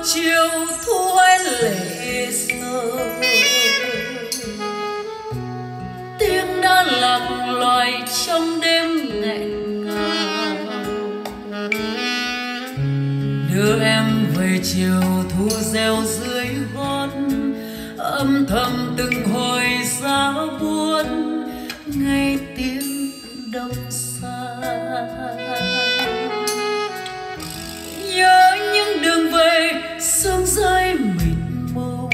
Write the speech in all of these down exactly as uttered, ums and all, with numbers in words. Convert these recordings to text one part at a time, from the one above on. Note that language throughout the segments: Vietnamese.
chiều thu hay lệ sơ, tiếng đã lạc loài trong đêm nghẹn ngào. Đưa em về chiều thu reo dưới gót, âm thầm từng hồi giá buồn nghe tiếng đông xa. Nhớ những đường về sương rơi mịt mông,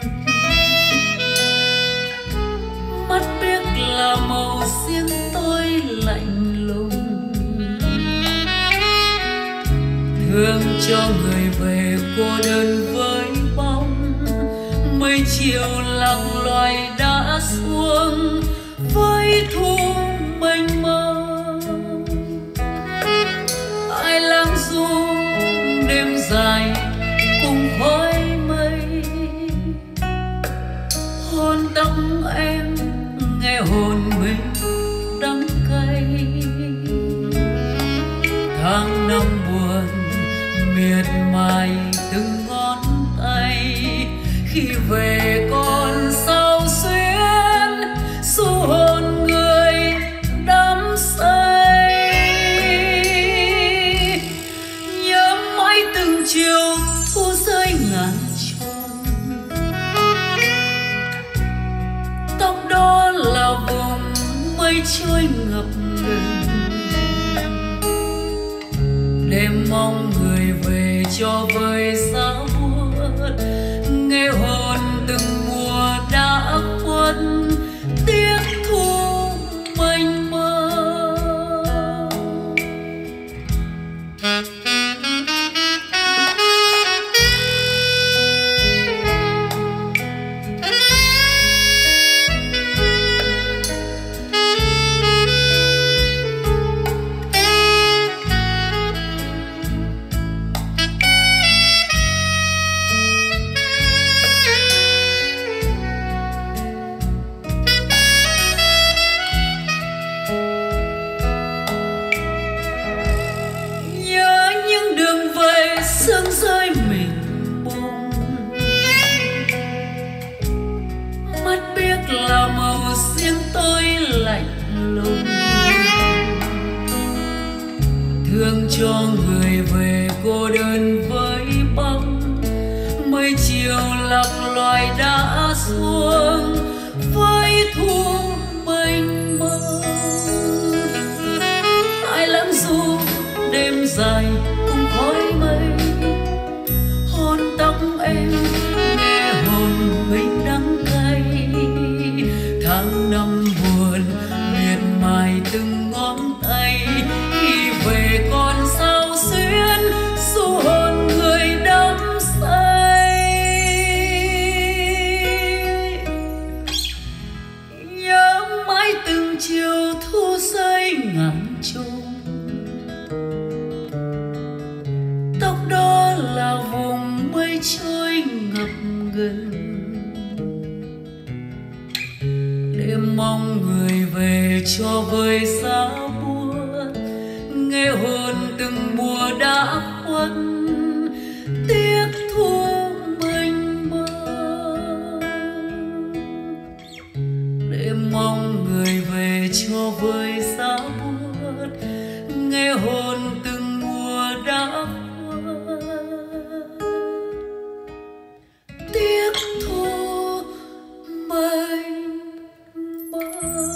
mắt biếc là màu riêng tôi lạnh lùng. Thương cho người về cô đơn với bóng, mây chiều lặng loài đã xuống với thu mênh mông. Ai lãng du đêm dài cùng khói mây, hôn tóc em nghe hồn mình đắng cay. Tháng năm buồn miệt mài từng ngón tay, khi về còn sao xuyến du hồn người đắm say. Nhớ mãi từng chiều thu rơi ngàn tròn, tóc đó là vùng mây trôi ngập ngừng. Đêm mong người về cho vơi giá buốt, nghe hồn từng mùa đã khuất tiếc thu mênh mông. Sương rơi mịt mông, mắt biếc là màu riêng tôi lạnh lùng. Thương cho người về cô đơn với bóng, mây chiều lạc loài đã xuống với thu mênh mông. Ai lãng du đêm dài cùng khói mây, hôn tóc em nghe hồn mình đắng cay. Tháng năm buồn miệt mài từng ngón tay, khi về còn sao xuyến du hồn người đắm say. Nhớ mãi từng chiều thu rơi ngàn trùng, tóc đó là vùng mây trôi ngập ngừng. Đêm mong người về cho vơi giá buốt, nghe hồn từng mùa đã khuất tiếc thu mênh mông. Đêm mong người về cho vơi giá buốt, nghe hồn từng mùa đã tiếc thu mênh mông.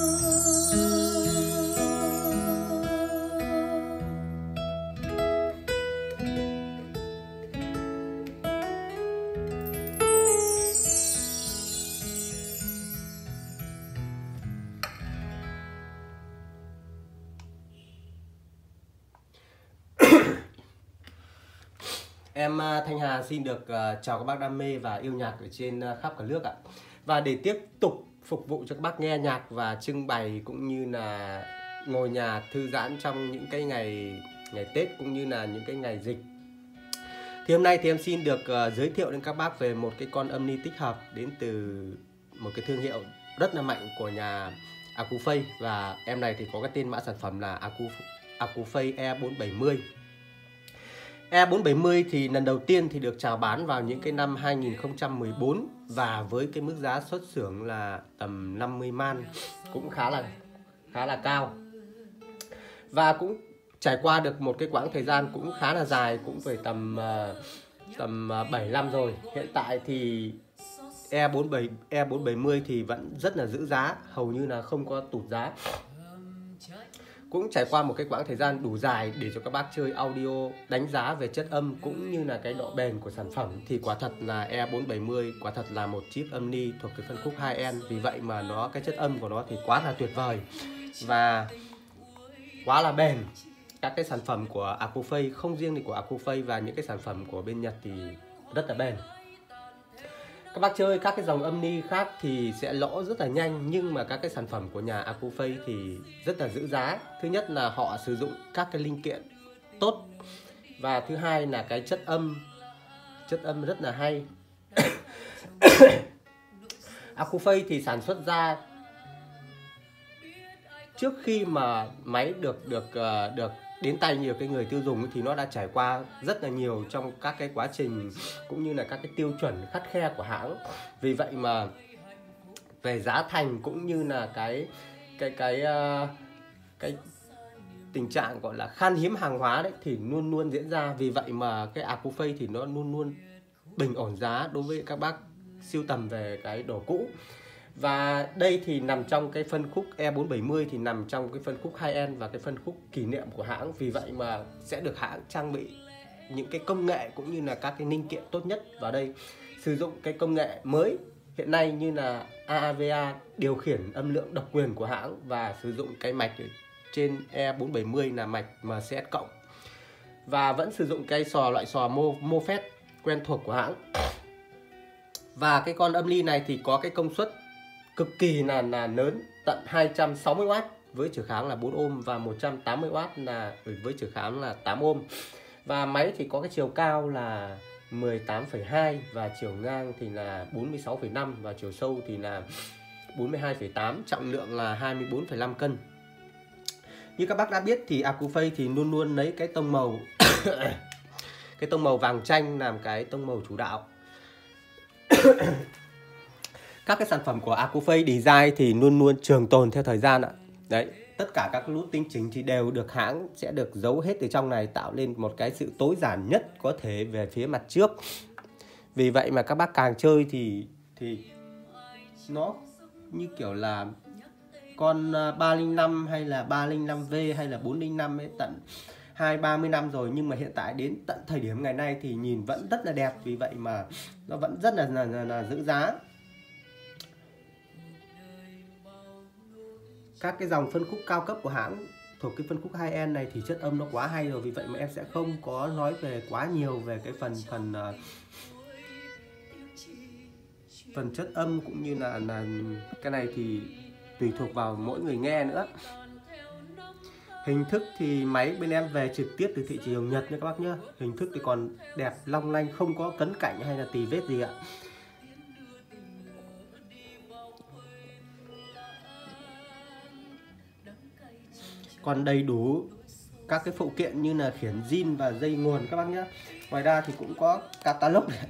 Em Thanh Hà xin được uh, chào các bác đam mê và yêu nhạc ở trên uh, khắp cả nước ạ. Và để tiếp tục phục vụ cho các bác nghe nhạc và trưng bày cũng như là ngồi nhà thư giãn trong những cái ngày ngày Tết cũng như là những cái ngày dịch, thì hôm nay thì em xin được uh, giới thiệu đến các bác về một cái con âm ni tích hợp đến từ một cái thương hiệu rất là mạnh của nhà Acouphase. Và em này thì có cái tên mã sản phẩm là Acouphase E bốn bảy mươi. E bốn bảy mươi thì lần đầu tiên thì được chào bán vào những cái năm hai nghìn không trăm mười bốn và với cái mức giá xuất xưởng là tầm năm mươi man, cũng khá là khá là cao. Và cũng trải qua được một cái quãng thời gian cũng khá là dài, cũng phải tầm uh, tầm uh, bảy năm rồi. Hiện tại thì E bốn bảy mươi thì vẫn rất là giữ giá, hầu như là không có tụt giá. Cũng trải qua một cái quãng thời gian đủ dài để cho các bác chơi audio đánh giá về chất âm cũng như là cái độ bền của sản phẩm, thì quả thật là E bốn bảy mươi quả thật là một chip âm ni thuộc cái phân khúc high-end. Vì vậy mà nó cái chất âm của nó thì quá là tuyệt vời và quá là bền. Các cái sản phẩm của Acouphase, không riêng thì của Acouphase và những cái sản phẩm của bên Nhật thì rất là bền. Các bác chơi các cái dòng âm ni khác thì sẽ lỗ rất là nhanh, nhưng mà các cái sản phẩm của nhà Acouphase thì rất là giữ giá. Thứ nhất là họ sử dụng các cái linh kiện tốt, và thứ hai là cái chất âm chất âm rất là hay. Acouphase thì sản xuất ra trước khi mà máy được được được đến tay nhiều cái người tiêu dùng thì nó đã trải qua rất là nhiều trong các cái quá trình cũng như là các cái tiêu chuẩn khắt khe của hãng. Vì vậy mà về giá thành cũng như là cái cái cái cái, cái tình trạng gọi là khan hiếm hàng hóa đấy thì luôn luôn diễn ra. Vì vậy mà cái Acouphase thì nó luôn luôn bình ổn giá đối với các bác sưu tầm về cái đồ cũ. Và đây thì nằm trong cái phân khúc E bốn bảy mươi thì nằm trong cái phân khúc high-end và cái phân khúc kỷ niệm của hãng. Vì vậy mà sẽ được hãng trang bị những cái công nghệ cũng như là các cái linh kiện tốt nhất vào đây. Sử dụng cái công nghệ mới hiện nay như là a a vê a điều khiển âm lượng độc quyền của hãng, và sử dụng cái mạch trên E bốn bảy mươi là mạch em xê ét cộng, và vẫn sử dụng cái sò loại sò Mofet quen thuộc của hãng. Và cái con âm ly này thì có cái công suất cực kỳ là, là lớn, tận hai trăm sáu mươi oát với trở kháng là bốn ôm và một trăm tám mươi oát là với trở kháng là tám ôm. Và máy thì có cái chiều cao là mười tám phẩy hai và chiều ngang thì là bốn mươi sáu phẩy năm và chiều sâu thì là bốn mươi hai phẩy tám, trọng lượng là hai mươi bốn phẩy năm cân. Như các bác đã biết thì Acouphase thì luôn luôn lấy cái tông màu cái tông màu vàng chanh làm cái tông màu chủ đạo. Các cái sản phẩm của Acouphase design thì luôn luôn trường tồn theo thời gian ạ. Đấy, tất cả các nút tinh chỉnh thì đều được hãng sẽ được giấu hết ở trong này, tạo lên một cái sự tối giản nhất có thể về phía mặt trước. Vì vậy mà các bác càng chơi thì thì nó như kiểu là con ba không năm hay là ba không năm V hay là bốn không năm ấy, tận hai ba mươi năm rồi, nhưng mà hiện tại đến tận thời điểm ngày nay thì nhìn vẫn rất là đẹp. Vì vậy mà nó vẫn rất là, là, là, là giữ giá. Các cái dòng phân khúc cao cấp của hãng thuộc cái phân khúc high-end này thì chất âm nó quá hay rồi. Vì vậy mà em sẽ không có nói về quá nhiều về cái phần phần uh, phần chất âm cũng như là, là cái này thì tùy thuộc vào mỗi người nghe nữa. Hình thức thì máy bên em về trực tiếp từ thị trường Nhật nha các bác nhé. Hình thức thì còn đẹp long lanh, không có cấn cạnh hay là tì vết gì ạ. Còn đầy đủ các cái phụ kiện như là khiển zin và dây nguồn các bác nhé. Ngoài ra thì cũng có catalog này.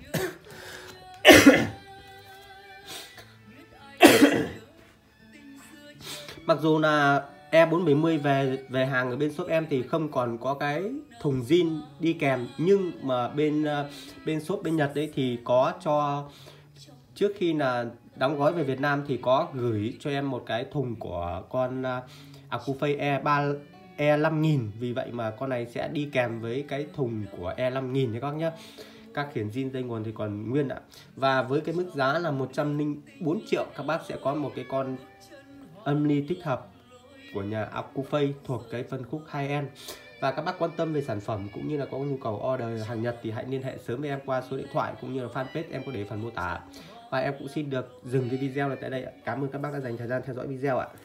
Mặc dù là E bốn bảy mươi về về hàng ở bên shop em thì không còn có cái thùng zin đi kèm, nhưng mà bên bên shop bên Nhật đấy thì có cho, trước khi là đóng gói về Việt Nam thì có gửi cho em một cái thùng của con Acouphase E ba E năm nghìn. Vì vậy mà con này sẽ đi kèm với cái thùng của E năm nghìn nha các bác nhé. Các khiển zin dây nguồn thì còn nguyên ạ. Và với cái mức giá là một trăm lẻ bốn triệu, các bác sẽ có một cái con âm ly tích hợp của nhà Acouphase thuộc cái phân khúc high-end. Và các bác quan tâm về sản phẩm cũng như là có nhu cầu order hàng Nhật thì hãy liên hệ sớm với em qua số điện thoại cũng như là fanpage em có để phần mô tả. Và em cũng xin được dừng cái video này tại đây ạ. Cảm ơn các bác đã dành thời gian theo dõi video ạ.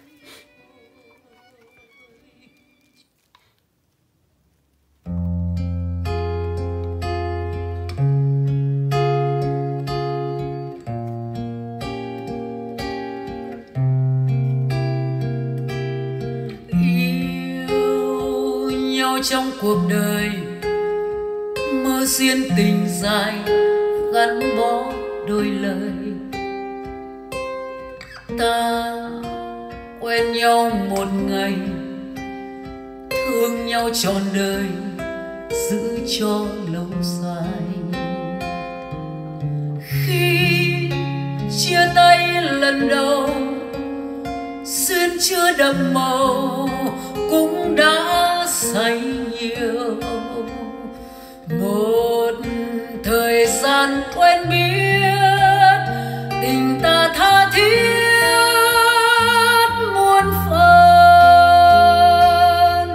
Trong cuộc đời mơ duyên tình dài gắn bó đôi lời. Ta quen nhau một ngày, thương nhau trọn đời, giữ cho lâu dài. Khi chia tay lần đầu, duyên chưa đậm màu cũng đã say nhiều. Một thời gian quen biết, tình ta tha thiết muôn phần.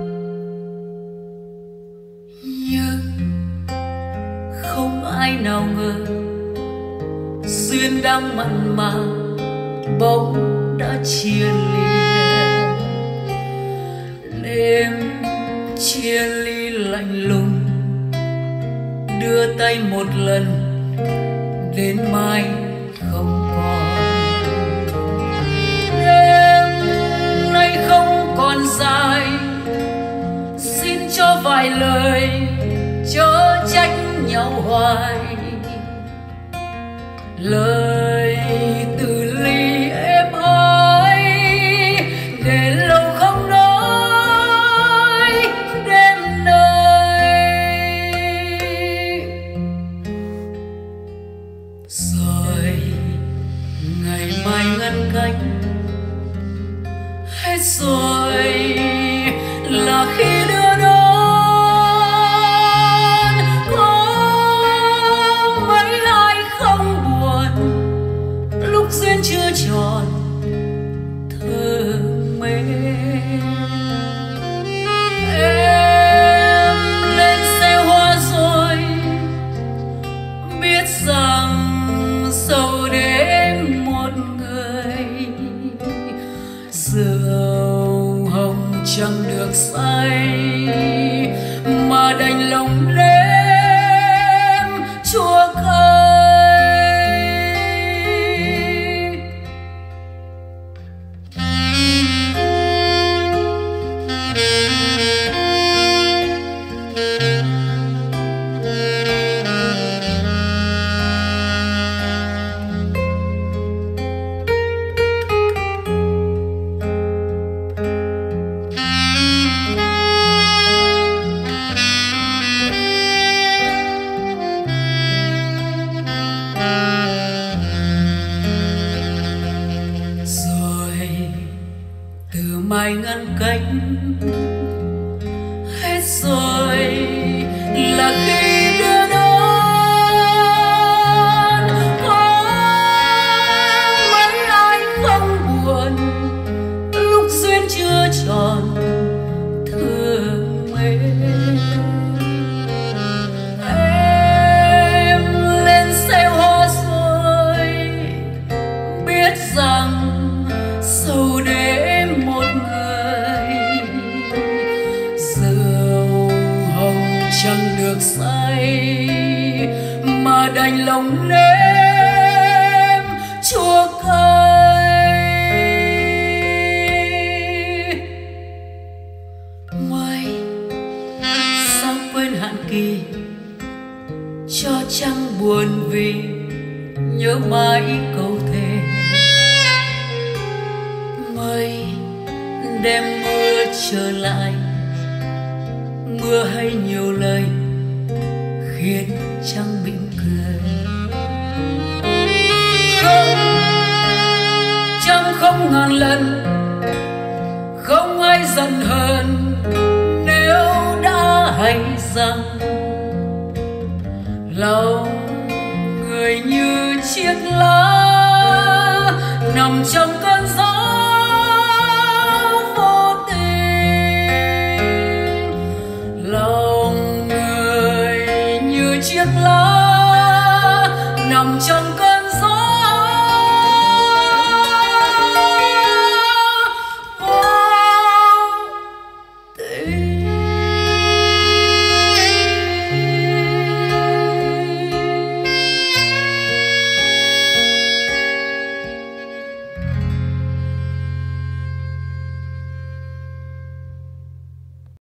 Nhưng không ai nào ngờ duyên đang mặn mà bỗng đã chia lìa. Đêm chia ly lạnh lùng, đưa tay một lần đến mai không còn. Đêm nay không còn dài, xin cho vài lời chớ trách nhau hoài. Lời từ ly êm ái để lâu không nói đêm nay. Rồi ngày mai ngăn cách hết rồi, là khi đưa đón duyên chưa tròn thơ mê. Em lên xe hoa rồi, biết rằng sầu đến một người. Rượu hồng chẳng được say mà đành lòng đêm chua cay. Mai ngăn cách hết rồi, là khi đưa đón có mấy ai không buồn lúc duyên chưa tròn thương mê. Em lên xe hoa rồi, biết rằng sầu đêm một chẳng được say mà đành lòng nếm chua cay. Mây sao quên hạn kỳ, cho trăng buồn vì nhớ mãi câu thề. Mây đem mưa trở lại, mưa hay nhiều lời khiến trăng mỉm cười. Không, trăng không ngàn lần, không ai giận hờn nếu đã hay rằng lòng người như chiếc lá nằm trong cơn gió vô tình. Lòng người như chiếc lá nằm trong cơn